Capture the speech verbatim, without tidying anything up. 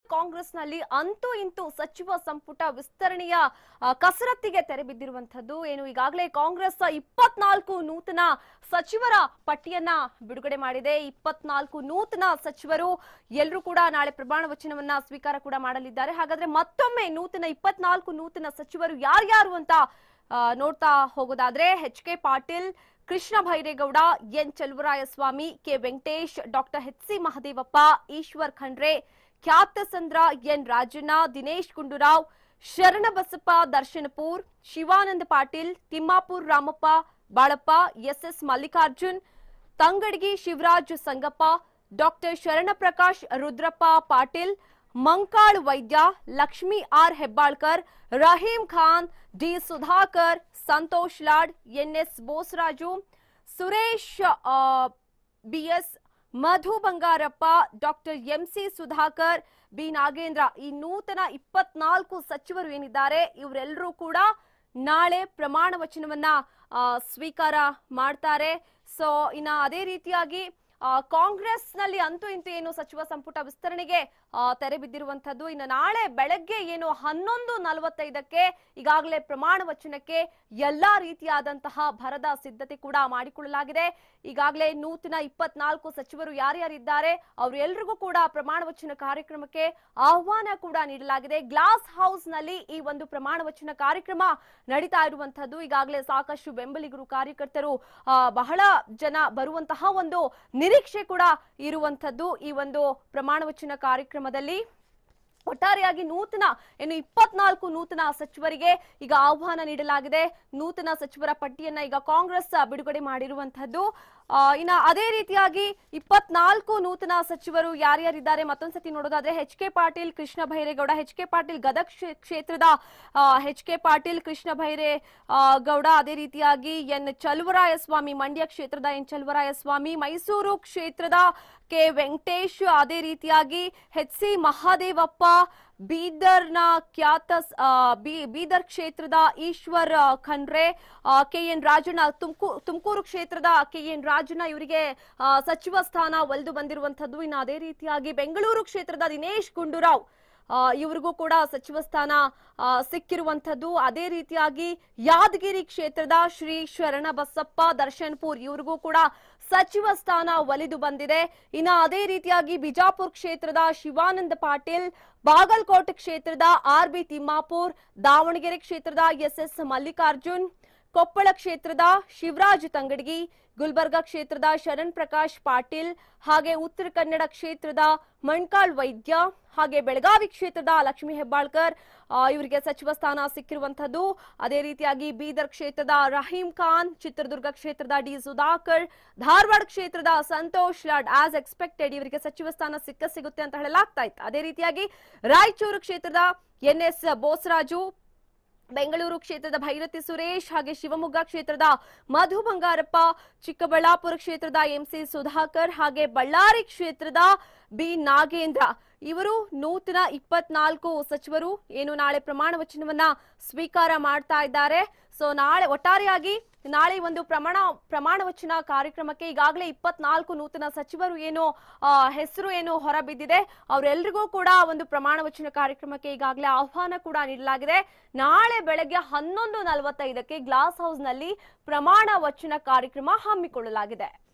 ಕಾಂಗ್ರೆಸ್ನಲ್ಲಿ ಅಂತೂ ಇಂತೂ ಸಚಿವ ಸಂಪುಟ ವಿಸ್ತರಣೆಯ ಕಸರತ್ತಿಗೆ ತೆರೆ ಬಿದ್ದಿರುವಂತದ್ದು ಏನು ಈಗಾಗಲೇ ಕಾಂಗ್ರೆಸ್ ಇಪ್ಪತ್ನಾಲ್ಕು ನೂತನ ಸಚಿವರ ಪಟ್ಟಿಯನ್ನ ಬಿಡುಗಡೆ ಮಾಡಿದೆ. ಇಪ್ಪತ್ನಾಲ್ಕು ನೂತನ ಸಚಿವರು ಎಲ್ಲರೂ ಕೂಡ ನಾಳೆ ಪ್ರಮಾಣ ವಚನವನ್ನ ಸ್ವೀಕಾರ ಕೂಡ ಮಾಡಲಿದ್ದಾರೆ. ಹಾಗಾದ್ರೆ ಮತ್ತೊಮ್ಮೆ ನೂತನ ಇಪ್ಪತ್ನಾಲ್ಕು ನೂತನ ಸಚಿವರು ಯಾರ್ಯಾರು ಅಂತ ನೋಡ್ತಾ ಹೋಗೋದಾದ್ರೆ H K Patil, Krishna Byregowda, N Chaluvarayaswamy, K Venkatesh, doctor H C Mahadevappa, Eshwar Khandre, Kyathasandra N Rajanna, Dinesh Gundu Rao, Sharanabasappa Darshanapur, Shivananda Patil, Timmapur Ramappa Balappa, S S Mallikarjun, Tangadagi Shivaraj Sangappa, doctor Sharanaprakash Rudrappa Patil, Mankal Vaidya, Lakshmi R Hebbalkar, Rahim Khan, D Sudhakar, Santosh Lad, N S Bosaraju, Suresh BS, Madhu Bangarappa, doctor M C Sudhakar, B Nagendra ಈ ನೂತನ ಇಪ್ಪತ್ನಾಲ್ಕು ಸಚಿವರು ಏನಿದ್ದಾರೆ ಇವರೆಲ್ಲರೂ ಕೂಡ ನಾಳೆ ಪ್ರಮಾಣ ವಚನವನ್ನ ಸ್ವೀಕಾರ ಮಾಡ್ತಾರೆ. ಸೊ ಇನ್ನ ಅದೇ ರೀತಿಯಾಗಿ ಕಾಂಗ್ರೆಸ್ ನಲ್ಲಿ ಅಂತೂ ಇಂತೂ ಏನು ಸಚಿವ ಸಂಪುಟ ವಿಸ್ತರಣೆಗೆ ತೆರೆ ಬಿದ್ದಿರುವಂತದ್ದು. ಇನ್ನು ನಾಳೆ ಬೆಳಗ್ಗೆ ಏನು ಹನ್ನೊಂದು ನಲವತ್ತೈದಕ್ಕೆ ಈಗಾಗಲೇ ಪ್ರಮಾಣ ವಚನಕ್ಕೆ ಎಲ್ಲಾ ರೀತಿಯಾದಂತಹ ಭರದ ಸಿದ್ಧತೆ ಕೂಡ ಮಾಡಿಕೊಳ್ಳಲಾಗಿದೆ. ಈಗಾಗಲೇ ನೂತನ ಇಪ್ಪತ್ನಾಲ್ಕು ಸಚಿವರು ಯಾರ್ಯಾರಿದ್ದಾರೆ ಅವರೆಲ್ಲರಿಗೂ ಕೂಡ ಪ್ರಮಾಣ ವಚನ ಕಾರ್ಯಕ್ರಮಕ್ಕೆ ಆಹ್ವಾನ ಕೂಡ ನೀಡಲಾಗಿದೆ. ಗ್ಲಾಸ್ ಹೌಸ್ ನಲ್ಲಿ ಈ ಒಂದು ಪ್ರಮಾಣ ವಚನ ಕಾರ್ಯಕ್ರಮ ನಡೀತಾ ಇರುವಂತದ್ದು. ಈಗಾಗಲೇ ಸಾಕಷ್ಟು ಬೆಂಬಲಿಗರು, ಕಾರ್ಯಕರ್ತರು, ಬಹಳ ಜನ ಬರುವಂತಹ ಒಂದು ನಿರೀಕ್ಷೆ ಕೂಡ ಇರುವಂತದ್ದು. ಈ ಒಂದು ಪ್ರಮಾಣ ವಚನ ಕಾರ್ಯಕ್ರಮದಲ್ಲಿ ಒಟ್ಟಾರೆಯಾಗಿ ನೂತನ ಏನು ಇಪ್ಪತ್ನಾಲ್ಕು ನೂತನ ಸಚಿವರಿಗೆ ಈಗ ಆಹ್ವಾನ ನೀಡಲಾಗಿದೆ. ನೂತನ ಸಚಿವರ ಪಟ್ಟಿಯನ್ನ ಈಗ ಕಾಂಗ್ರೆಸ್ ಬಿಡುಗಡೆ ಮಾಡಿರುವಂತದ್ದು. ಇನ್ನ ಅದೇ ರೀತಿಯಾಗಿ ಇಪ್ಪತ್ನಾಲ್ಕು ನೂತನ ಸಚಿವರು ಯಾರ್ಯಾರಿದ್ದಾರೆ ಮತ್ತೊಂದ್ಸತಿ ನೋಡೋದಾದ್ರೆ H K Patil, Krishna Byregowda, H K Patil Gadag ಕ್ಷೇತ್ರದ H K Patil, Krishna Byregowda, ಅದೇ ರೀತಿಯಾಗಿ ಎನ್ ಚಲುವರಾಯಸ್ವಾಮಿ, ಮಂಡ್ಯ ಕ್ಷೇತ್ರದ ಎನ್ ಚಲುವರಾಯಸ್ವಾಮಿ, ಮೈಸೂರು ಕ್ಷೇತ್ರದ ಕೆ ವೆಂಕಟೇಶ್, ಅದೇ ರೀತಿಯಾಗಿ ಎಚ್ ಸಿ ಮಹಾದೇವಪ್ಪ, ಬೀದರ್ನ ಖ್ಯಾತ ಬೀದರ್ ಕ್ಷೇತ್ರದ ಈಶ್ವರ್ ಖಂಡ್ರೆ, ಕೆ ಎನ್ ರಾಜಣ್ಣ, ತುಮಕೂರು ತುಮಕೂರು ಕ್ಷೇತ್ರದ ಕೆ ಎನ್ ರಾಜಣ್ಣ ಇವರಿಗೆ ಸಚಿವ ಸ್ಥಾನ ಒಲಿದು ಬಂದಿರುವಂತದ್ದು. ಇನ್ನು ಅದೇ ರೀತಿಯಾಗಿ ಬೆಂಗಳೂರು ಕ್ಷೇತ್ರದ ದಿನೇಶ್ ಗುಂಡೂರಾವ್ ಇವರಿಗೂ ಕೂಡ ಸಚಿವ ಸ್ಥಾನ ಸಿಕ್ಕಿರುವಂತದ್ದು. ಅದೇ ರೀತಿಯಾಗಿ ಯಾದಗಿರಿ ಕ್ಷೇತ್ರದ ಶ್ರೀ ಶರಣಬಸಪ್ಪ ದರ್ಶನ್ಪುರ್ ಇವರಿಗೂ ಕೂಡ ಸಚಿವ ಸ್ಥಾನ ಒಲಿದು ಬಂದಿದೆ. ಇನ್ನು ಅದೇ ರೀತಿಯಾಗಿ ಬಿಜಾಪುರ ಕ್ಷೇತ್ರದ ಶಿವಾನಂದ ಪಾಟೀಲ್, ಬಾಗಲಕೋಟೆ ಕ್ಷೇತ್ರದ ಆರ್ ಬಿ ತಿಮ್ಮಾಪುರ್, ದಾವಣಗೆರೆ ಕ್ಷೇತ್ರದ ಎಸ್ ಎಸ್ ಮಲ್ಲಿಕಾರ್ಜುನ್, ಕೊಪ್ಪಳ ಕ್ಷೇತ್ರದ ಶಿವರಾಜ್ ತಂಗಡಗಿ, ಗುಲ್ಬರ್ಗಾ ಕ್ಷೇತ್ರದ ಶರಣ್ ಪ್ರಕಾಶ್ ಪಾಟೀಲ್, ಹಾಗೆ ಉತ್ತರ ಕನ್ನಡ ಕ್ಷೇತ್ರದ ಮಂಕಾಳ್ ವೈದ್ಯ, ಹಾಗೆ ಬೆಳಗಾವಿ ಕ್ಷೇತ್ರದ ಲಕ್ಷ್ಮಿ ಹೆಬ್ಬಾಳ್ಕರ್ ಇವರಿಗೆ ಸಚಿವ ಸ್ಥಾನ ಸಿಕ್ಕಿರುವಂತದ್ದು. ಅದೇ ರೀತಿಯಾಗಿ ಬೀದರ್ ಕ್ಷೇತ್ರದ ರಹೀಂ ಖಾನ್, ಚಿತ್ರದುರ್ಗ ಕ್ಷೇತ್ರದ ಡಿ ಸುಧಾಕರ್, ಧಾರವಾಡ ಕ್ಷೇತ್ರದ ಸಂತೋಷ್ ಲಾಡ್ ಆಸ್ ಎಕ್ಸ್ಪೆಕ್ಟೆಡ್ ಇವರಿಗೆ ಸಚಿವ ಸ್ಥಾನ ಸಿಕ್ಕ ಸಿಗುತ್ತೆ ಅಂತ ಹೇಳಲಾಗ್ತಾ ಇತ್ತು. ಅದೇ ರೀತಿಯಾಗಿ ರಾಯಚೂರು ಕ್ಷೇತ್ರದ ಎನ್ ಎಸ್ ಬೋಸರಾಜು, ಬೆಂಗಳೂರು ಕ್ಷೇತ್ರದ ಭೈರತಿ ಸುರೇಶ್, ಹಾಗೆ ಶಿವಮೊಗ್ಗ ಕ್ಷೇತ್ರದ ಮಧು ಬಂಗಾರಪ್ಪ, ಚಿಕ್ಕಬಳ್ಳಾಪುರ ಕ್ಷೇತ್ರದ ಎಂ ಸಿ ಸುಧಾಕರ್, ಹಾಗೆ ಬಳ್ಳಾರಿ ಕ್ಷೇತ್ರದ ಬಿ ನಾಗೇಂದ್ರ ಇವರು ನೂತನ ಇಪ್ಪತ್ನಾಲ್ಕು ಸಚಿವರು ಏನು ನಾಳೆ ಪ್ರಮಾಣ ವಚನವನ್ನ ಸ್ವೀಕಾರ ಮಾಡ್ತಾ ಇದ್ದಾರೆ. ಸೊ ನಾಳೆ ಒಟ್ಟಾರೆಯಾಗಿ ನಾಳೆ ಒಂದು ಪ್ರಮಾಣ ಪ್ರಮಾಣ ವಚನ ಕಾರ್ಯಕ್ರಮಕ್ಕೆ ಈಗಾಗಲೇ ಇಪ್ಪತ್ನಾಲ್ಕು ನೂತನ ಸಚಿವರು ಏನು ಹೆಸರು ಏನು ಹೊರಬಿದ್ದಿದೆ ಅವರೆಲ್ಲರಿಗೂ ಕೂಡ ಒಂದು ಪ್ರಮಾಣ ವಚನ ಕಾರ್ಯಕ್ರಮಕ್ಕೆ ಈಗಾಗಲೇ ಆಹ್ವಾನ ಕೂಡ ನೀಡಲಾಗಿದೆ. ನಾಳೆ ಬೆಳಗ್ಗೆ ಹನ್ನೊಂದು ನಲವತ್ತೈದಕ್ಕೆ ಗ್ಲಾಸ್ ಹೌಸ್ ನಲ್ಲಿ ಪ್ರಮಾಣ ವಚನ ಕಾರ್ಯಕ್ರಮ ಹಮ್ಮಿಕೊಳ್ಳಲಾಗಿದೆ.